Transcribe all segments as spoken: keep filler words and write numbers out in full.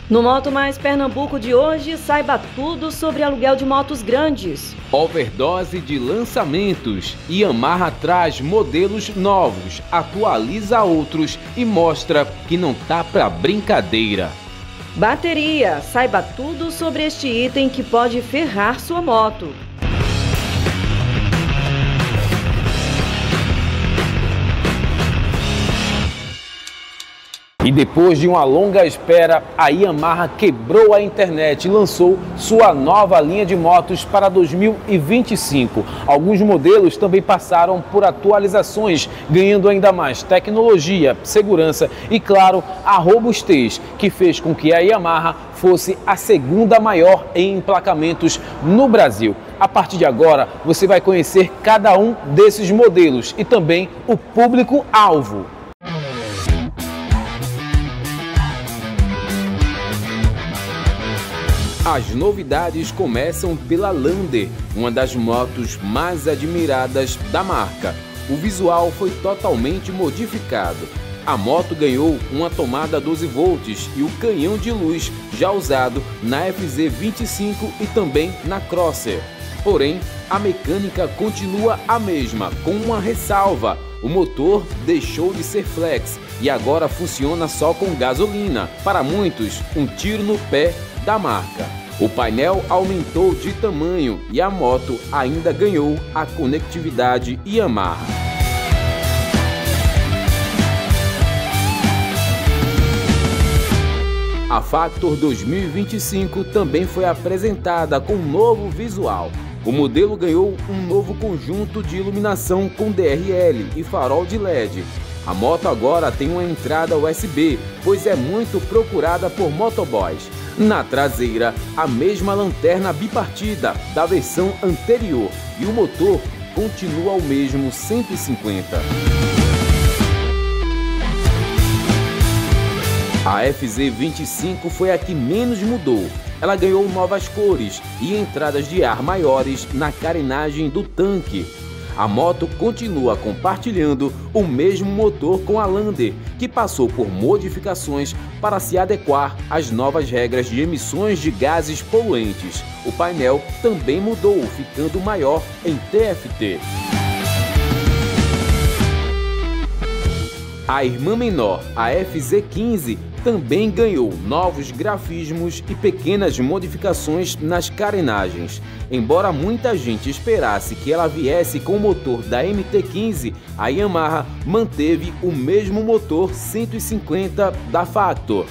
No Moto Mais Pernambuco de hoje, saiba tudo sobre aluguel de motos grandes. Overdose de lançamentos. Yamaha traz modelos novos, atualiza outros e mostra que não tá pra brincadeira. Bateria. Saiba tudo sobre este item que pode ferrar sua moto. E depois de uma longa espera, a Yamaha quebrou a internet e lançou sua nova linha de motos para dois mil e vinte e cinco. Alguns modelos também passaram por atualizações, ganhando ainda mais tecnologia, segurança e, claro, a robustez, que fez com que a Yamaha fosse a segunda maior em emplacamentos no Brasil. A partir de agora, você vai conhecer cada um desses modelos e também o público-alvo. As novidades começam pela Lander, uma das motos mais admiradas da marca. O visual foi totalmente modificado. A moto ganhou uma tomada doze volts e o canhão de luz já usado na F Z vinte e cinco e também na Crosser. Porém, a mecânica continua a mesma, com uma ressalva. O motor deixou de ser flex e agora funciona só com gasolina. Para muitos, um tiro no pé da marca. O painel aumentou de tamanho e a moto ainda ganhou a conectividade Yamaha. A Factor dois mil e vinte e cinco também foi apresentada com um novo visual. O modelo ganhou um novo conjunto de iluminação com D R L e farol de L E D. A moto agora tem uma entrada U S B, pois é muito procurada por motoboys. Na traseira, a mesma lanterna bipartida da versão anterior e o motor continua o mesmo cento e cinquenta. A F Z vinte e cinco foi a que menos mudou. Ela ganhou novas cores e entradas de ar maiores na carenagem do tanque. A moto continua compartilhando o mesmo motor com a Lander, que passou por modificações para se adequar às novas regras de emissões de gases poluentes. O painel também mudou, ficando maior em T F T. A irmã menor, a F Z quinze, também ganhou novos grafismos e pequenas modificações nas carenagens. Embora muita gente esperasse que ela viesse com o motor da M T quinze, a Yamaha manteve o mesmo motor cento e cinquenta da Factor.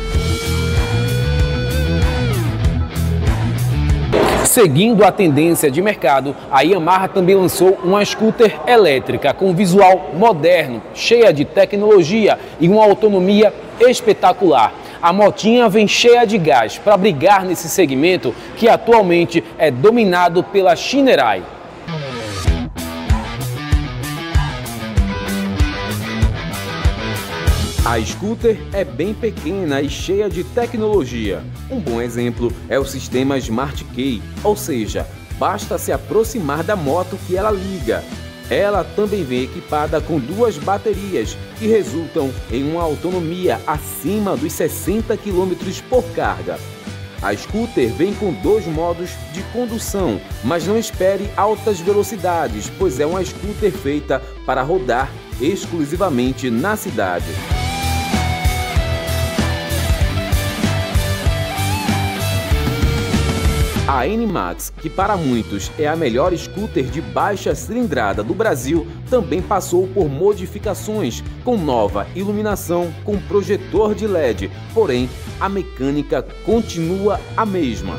Seguindo a tendência de mercado, a Yamaha também lançou uma scooter elétrica com visual moderno, cheia de tecnologia e uma autonomia espetacular. A motinha vem cheia de gás para brigar nesse segmento que atualmente é dominado pela Shinerai. A scooter é bem pequena e cheia de tecnologia. Um bom exemplo é o sistema Smart Key, ou seja, basta se aproximar da moto que ela liga. Ela também vem equipada com duas baterias que resultam em uma autonomia acima dos sessenta quilômetros por carga. A scooter vem com dois modos de condução, mas não espere altas velocidades, pois é uma scooter feita para rodar exclusivamente na cidade. A N Max, que para muitos é a melhor scooter de baixa cilindrada do Brasil, também passou por modificações, com nova iluminação com projetor de L E D, porém a mecânica continua a mesma.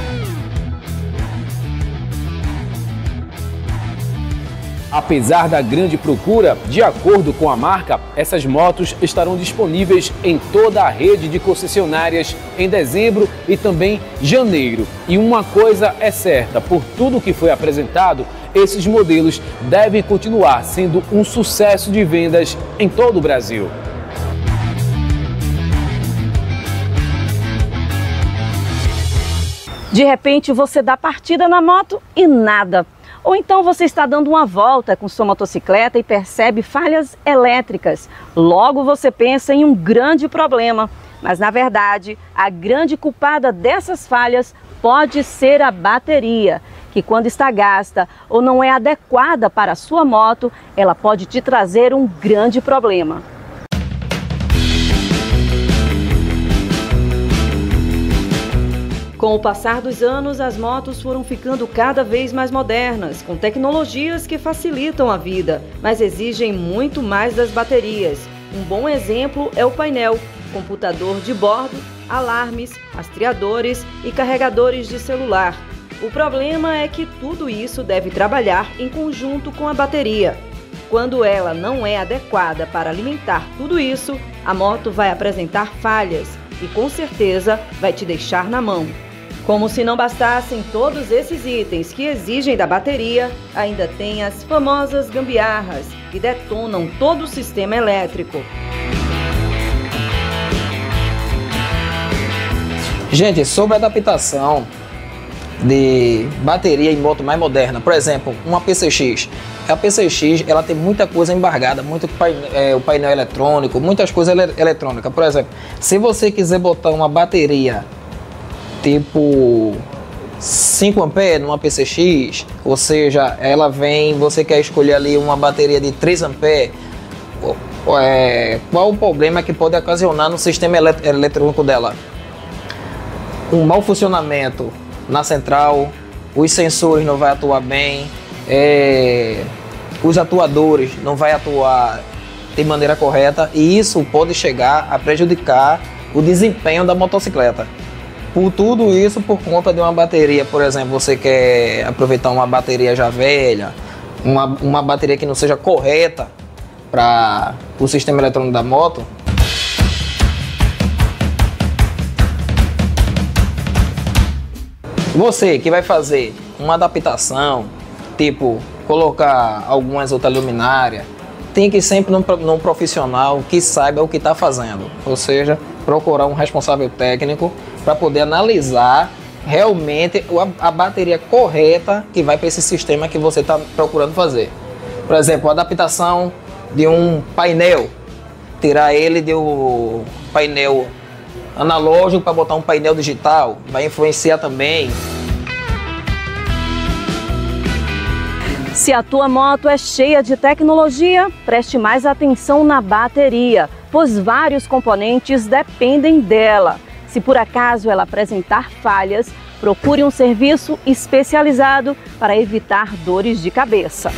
Apesar da grande procura, de acordo com a marca, essas motos estarão disponíveis em toda a rede de concessionárias em dezembro e também janeiro. E uma coisa é certa, por tudo que foi apresentado, esses modelos devem continuar sendo um sucesso de vendas em todo o Brasil. De repente você dá partida na moto e nada. Ou então você está dando uma volta com sua motocicleta e percebe falhas elétricas. Logo você pensa em um grande problema. Mas na verdade, a grande culpada dessas falhas pode ser a bateria, que quando está gasta ou não é adequada para a sua moto, ela pode te trazer um grande problema. Com o passar dos anos, as motos foram ficando cada vez mais modernas, com tecnologias que facilitam a vida, mas exigem muito mais das baterias. Um bom exemplo é o painel, computador de bordo, alarmes, rastreadores e carregadores de celular. O problema é que tudo isso deve trabalhar em conjunto com a bateria. Quando ela não é adequada para alimentar tudo isso, a moto vai apresentar falhas e com certeza vai te deixar na mão. Como se não bastassem todos esses itens que exigem da bateria, ainda tem as famosas gambiarras, que detonam todo o sistema elétrico. Gente, sobre a adaptação de bateria em moto mais moderna, por exemplo, uma P C X. A P C X ela tem muita coisa embargada, muito painel, é, o painel eletrônico, muitas coisas ele, eletrônicas. Por exemplo, se você quiser botar uma bateria tipo cinco amperes numa P C X, ou seja, ela vem, você quer escolher ali uma bateria de três amperes, é, qual o problema que pode ocasionar no sistema elet eletrônico dela? Um mau funcionamento na central, os sensores não vai atuar bem, é, os atuadores não vai atuar de maneira correta, e isso pode chegar a prejudicar o desempenho da motocicleta. Por tudo isso, por conta de uma bateria, por exemplo, você quer aproveitar uma bateria já velha, uma, uma bateria que não seja correta para o sistema eletrônico da moto, você que vai fazer uma adaptação, tipo colocar algumas outras luminárias, tem que ir sempre num, num profissional que saiba o que está fazendo, ou seja, procurar um responsável técnico para poder analisar realmente a, a bateria correta que vai para esse sistema que você está procurando fazer. Por exemplo, a adaptação de um painel, tirar ele de um painel analógico para botar um painel digital, vai influenciar também. Se a tua moto é cheia de tecnologia, preste mais atenção na bateria, pois vários componentes dependem dela. Se por acaso ela apresentar falhas, procure um serviço especializado para evitar dores de cabeça.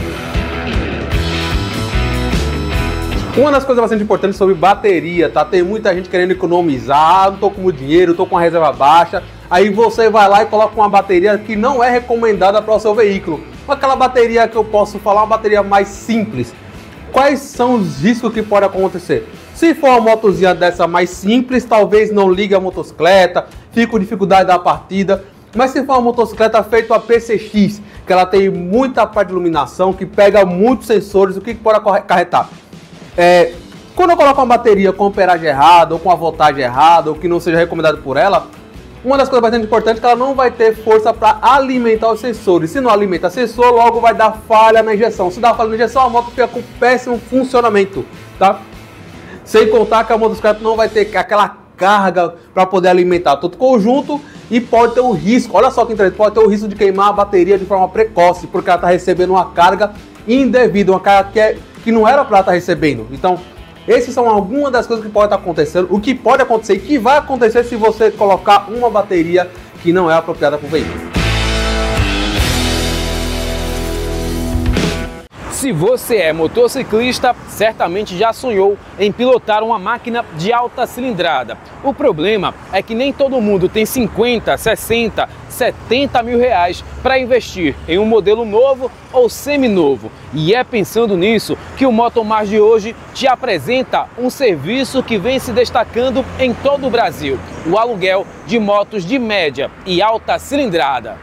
Uma das coisas bastante importantes sobre bateria, tá? Tem muita gente querendo economizar, ah, não tô com muito dinheiro, tô com a reserva baixa. Aí você vai lá e coloca uma bateria que não é recomendada para o seu veículo. Aquela bateria que eu posso falar, uma bateria mais simples. Quais são os riscos que podem acontecer? Se for uma motozinha dessa mais simples, talvez não ligue a motocicleta, fique com dificuldade da partida. Mas se for uma motocicleta feita a P C X, que ela tem muita parte de iluminação, que pega muitos sensores, o que pode acarretar? É, quando eu coloco uma bateria com amperagem errada, ou com a voltagem errada, ou que não seja recomendado por ela, uma das coisas bastante importantes é que ela não vai ter força para alimentar os sensores. Se não alimenta sensor, logo vai dar falha na injeção. Se dá falha na injeção, a moto fica com péssimo funcionamento, tá? Sem contar que a motocicleta não vai ter aquela carga para poder alimentar todo o conjunto e pode ter o risco, olha só que interessante, pode ter o risco de queimar a bateria de forma precoce, porque ela está recebendo uma carga indevida, uma carga que, é, que não era para ela estar recebendo. Então, essas são algumas das coisas que podem estar acontecendo, o que pode acontecer e que vai acontecer se você colocar uma bateria que não é apropriada para o veículo. Se você é motociclista, certamente já sonhou em pilotar uma máquina de alta cilindrada. O problema é que nem todo mundo tem cinquenta, sessenta, setenta mil reais para investir em um modelo novo ou seminovo. E é pensando nisso que o Motomars de hoje te apresenta um serviço que vem se destacando em todo o Brasil: o aluguel de motos de média e alta cilindrada.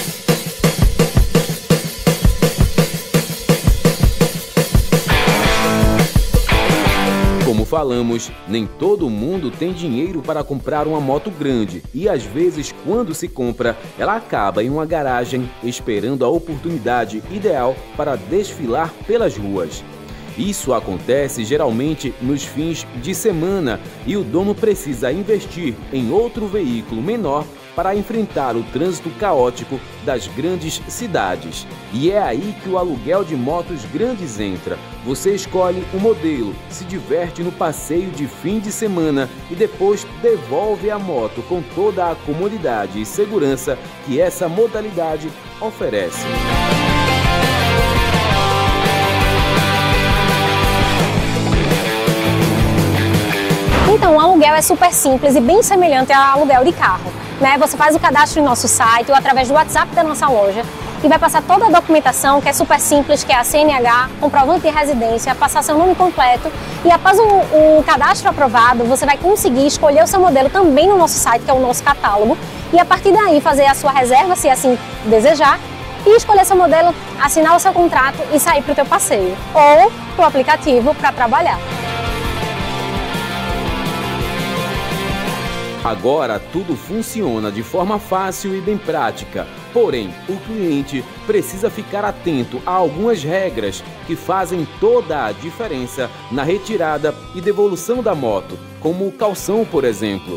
Como falamos, nem todo mundo tem dinheiro para comprar uma moto grande e às vezes quando se compra, ela acaba em uma garagem esperando a oportunidade ideal para desfilar pelas ruas. Isso acontece geralmente nos fins de semana e o dono precisa investir em outro veículo menor para enfrentar o trânsito caótico das grandes cidades. E é aí que o aluguel de motos grandes entra. Você escolhe o modelo, se diverte no passeio de fim de semana e depois devolve a moto com toda a comodidade e segurança que essa modalidade oferece. Então, o aluguel é super simples e bem semelhante ao aluguel de carro, né? Você faz o cadastro em nosso site ou através do WhatsApp da nossa loja e vai passar toda a documentação, que é super simples, que é a C N H, comprovante de residência, passar seu nome completo e após o, o cadastro aprovado, você vai conseguir escolher o seu modelo também no nosso site, que é o nosso catálogo, e a partir daí fazer a sua reserva, se assim desejar, e escolher seu modelo, assinar o seu contrato e sair para o teu passeio ou para o aplicativo para trabalhar. Agora tudo funciona de forma fácil e bem prática, porém o cliente precisa ficar atento a algumas regras que fazem toda a diferença na retirada e devolução da moto, como o calção, por exemplo.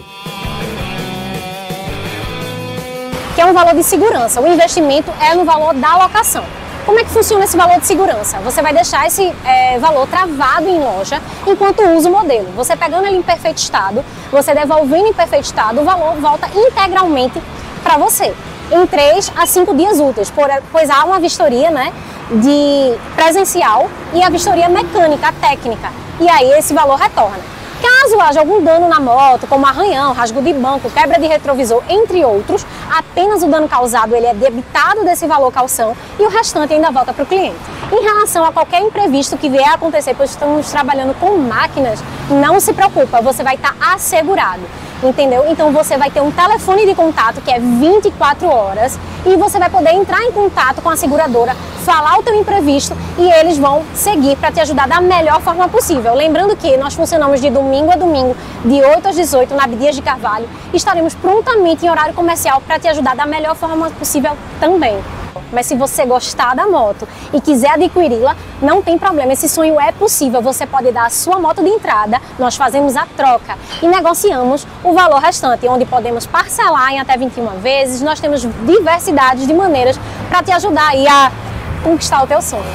Que é um valor de segurança, o investimento é no valor da locação. Como é que funciona esse valor de segurança? Você vai deixar esse é, valor travado em loja enquanto usa o modelo. Você pegando ele em perfeito estado, você devolvendo em perfeito estado, o valor volta integralmente para você, em três a cinco dias úteis, pois há uma vistoria, né, de presencial e a vistoria mecânica, técnica, e aí esse valor retorna. Caso haja algum dano na moto, como arranhão, rasgo de banco, quebra de retrovisor, entre outros, apenas o dano causado ele é debitado desse valor calção e o restante ainda volta para o cliente. Em relação a qualquer imprevisto que vier a acontecer, pois estamos trabalhando com máquinas, não se preocupa, você vai estar assegurado. Entendeu? Então você vai ter um telefone de contato que é vinte e quatro horas e você vai poder entrar em contato com a seguradora, falar o teu imprevisto e eles vão seguir para te ajudar da melhor forma possível. Lembrando que nós funcionamos de domingo a domingo, de oito às dezoito, na Abdias de Carvalho, e estaremos prontamente em horário comercial para te ajudar da melhor forma possível também. Mas se você gostar da moto e quiser adquiri-la, não tem problema, esse sonho é possível. Você pode dar a sua moto de entrada, nós fazemos a troca e negociamos o valor restante, onde podemos parcelar em até vinte e uma vezes. Nós temos diversidade de maneiras para te ajudar aí a conquistar o teu sonho.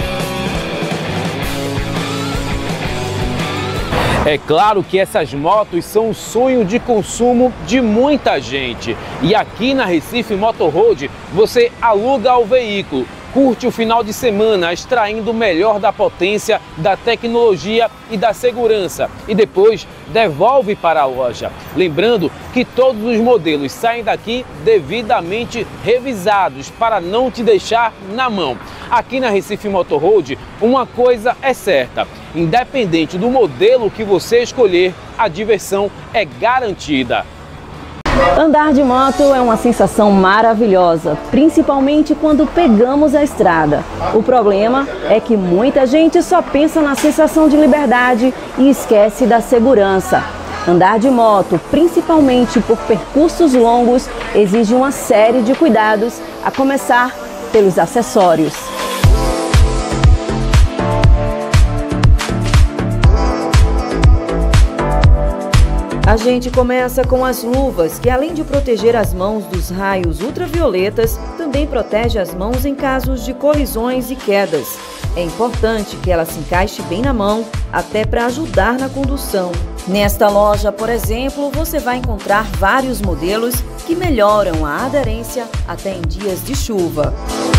É claro que essas motos são um sonho de consumo de muita gente. E aqui na Recife Motor Road você aluga o veículo, curte o final de semana extraindo o melhor da potência, da tecnologia e da segurança e depois devolve para a loja. Lembrando que todos os modelos saem daqui devidamente revisados para não te deixar na mão. Aqui na Recife Motor Road, uma coisa é certa, independente do modelo que você escolher, a diversão é garantida. Andar de moto é uma sensação maravilhosa, principalmente quando pegamos a estrada. O problema é que muita gente só pensa na sensação de liberdade e esquece da segurança. Andar de moto, principalmente por percursos longos, exige uma série de cuidados, a começar pelos acessórios. A gente começa com as luvas, que além de proteger as mãos dos raios ultravioletas, também protege as mãos em casos de colisões e quedas. É importante que ela se encaixe bem na mão, até para ajudar na condução. Nesta loja, por exemplo, você vai encontrar vários modelos que melhoram a aderência até em dias de chuva.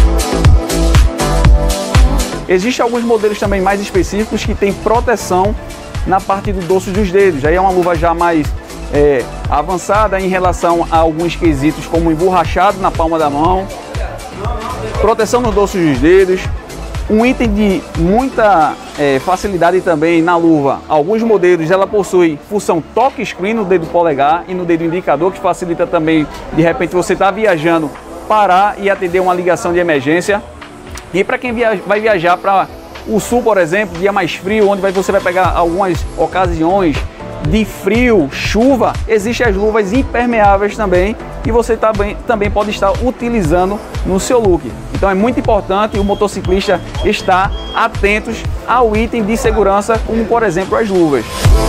Existem alguns modelos também mais específicos que têm proteção na parte do dorso dos dedos. Aí é uma luva já mais é, avançada em relação a alguns quesitos, como emborrachado na palma da mão, proteção no dorso dos dedos. Um item de muita é, facilidade também na luva. Alguns modelos ela possui função toque screen no dedo polegar e no dedo indicador, que facilita também, de repente você está viajando, parar e atender uma ligação de emergência. E para quem via vai viajar para o sul, por exemplo, dia mais frio, onde você vai pegar algumas ocasiões de frio, chuva, existem as luvas impermeáveis também, que você também, também pode estar utilizando no seu look. Então é muito importante o motociclista estar atentos ao item de segurança, como por exemplo as luvas.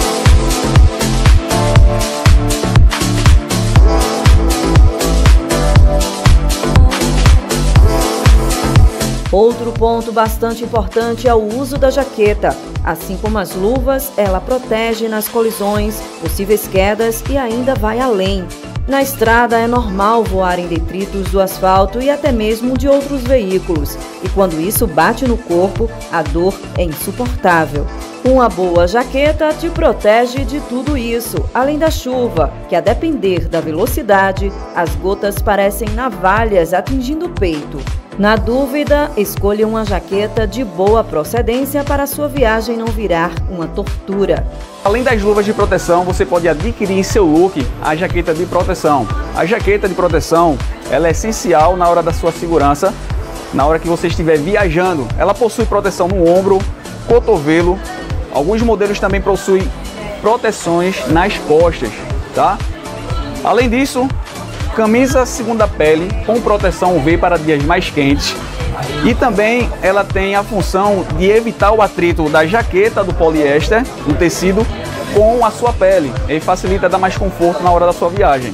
Outro ponto bastante importante é o uso da jaqueta. Assim como as luvas, ela protege nas colisões, possíveis quedas e ainda vai além. Na estrada é normal voar em detritos do asfalto e até mesmo de outros veículos. E quando isso bate no corpo, a dor é insuportável. Uma boa jaqueta te protege de tudo isso, além da chuva, que a depender da velocidade, as gotas parecem navalhas atingindo o peito. Na dúvida, escolha uma jaqueta de boa procedência para a sua viagem não virar uma tortura. Além das luvas de proteção, você pode adquirir em seu look a jaqueta de proteção. A jaqueta de proteção, ela é essencial na hora da sua segurança, na hora que você estiver viajando. Ela possui proteção no ombro, cotovelo, alguns modelos também possuem proteções nas costas, tá? Além disso, camisa segunda pele com proteção U V para dias mais quentes. E também ela tem a função de evitar o atrito da jaqueta do poliéster, do tecido, com a sua pele. E facilita dar mais conforto na hora da sua viagem.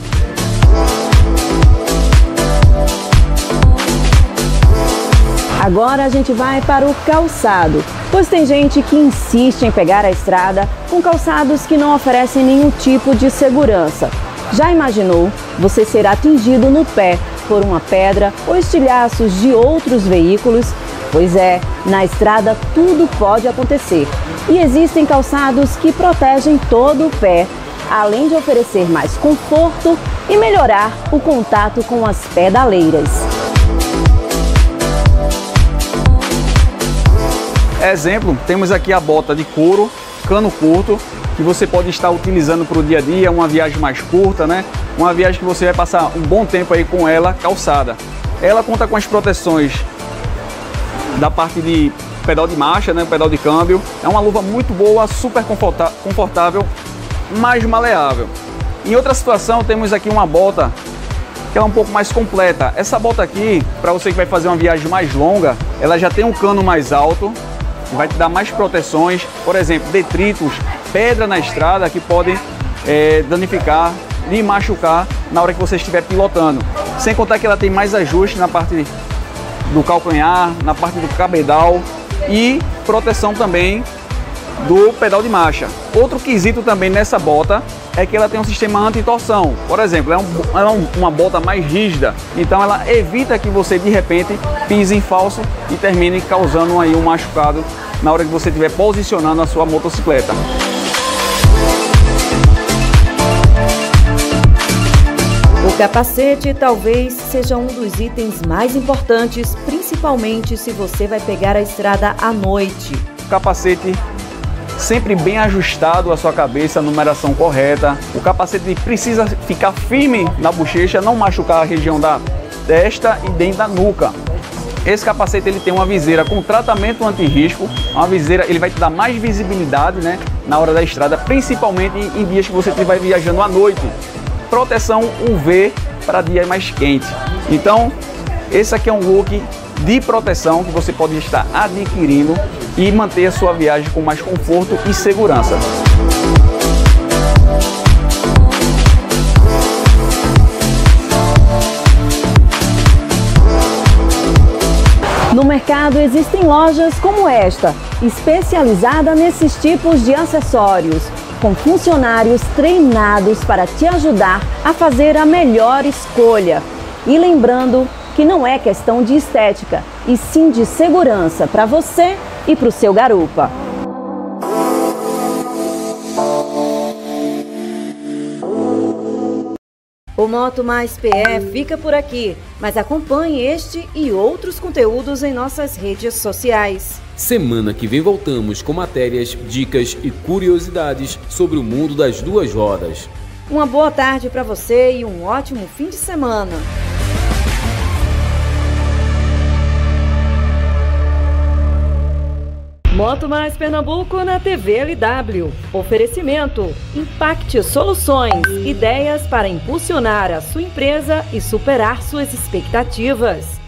Agora a gente vai para o calçado, pois tem gente que insiste em pegar a estrada com calçados que não oferecem nenhum tipo de segurança. Já imaginou você ser atingido no pé por uma pedra ou estilhaços de outros veículos? Pois é, na estrada tudo pode acontecer. E existem calçados que protegem todo o pé, além de oferecer mais conforto e melhorar o contato com as pedaleiras. Exemplo, temos aqui a bota de couro, cano curto, que você pode estar utilizando para o dia a dia, uma viagem mais curta, né? Uma viagem que você vai passar um bom tempo aí com ela calçada. Ela conta com as proteções da parte de pedal de marcha, né? Pedal de câmbio. É uma luva muito boa, super confortável, mais maleável. Em outra situação, temos aqui uma bota que ela é um pouco mais completa. Essa bota aqui, para você que vai fazer uma viagem mais longa, ela já tem um cano mais alto, vai te dar mais proteções, por exemplo, detritos, pedra na estrada que podem é, danificar e machucar na hora que você estiver pilotando. Sem contar que ela tem mais ajuste na parte do calcanhar, na parte do cabedal e proteção também do pedal de marcha. Outro quesito também nessa bota é que ela tem um sistema anti-torção. Por exemplo, é, um, é um, uma bota mais rígida, então ela evita que você de repente pise em falso e termine causando aí um machucado na hora que você estiver posicionando a sua motocicleta. O capacete talvez seja um dos itens mais importantes, principalmente se você vai pegar a estrada à noite. O capacete sempre bem ajustado à sua cabeça, a numeração correta. O capacete precisa ficar firme na bochecha, não machucar a região da testa e dentro da nuca. Esse capacete ele tem uma viseira com tratamento anti-risco, uma viseira, ele vai te dar mais visibilidade, né, na hora da estrada, principalmente em dias que você estiver viajando à noite. Proteção U V para dias mais quentes. Então, esse aqui é um look de proteção que você pode estar adquirindo e manter a sua viagem com mais conforto e segurança. No mercado existem lojas como esta, especializada nesses tipos de acessórios, com funcionários treinados para te ajudar a fazer a melhor escolha. E lembrando que não é questão de estética, e sim de segurança para você e para o seu garupa. O Moto Mais P E fica por aqui, mas acompanhe este e outros conteúdos em nossas redes sociais. Semana que vem voltamos com matérias, dicas e curiosidades sobre o mundo das duas rodas. Uma boa tarde para você e um ótimo fim de semana. Moto Mais Pernambuco na T V L W. Oferecimento: Impact Soluções. Ideias para impulsionar a sua empresa e superar suas expectativas.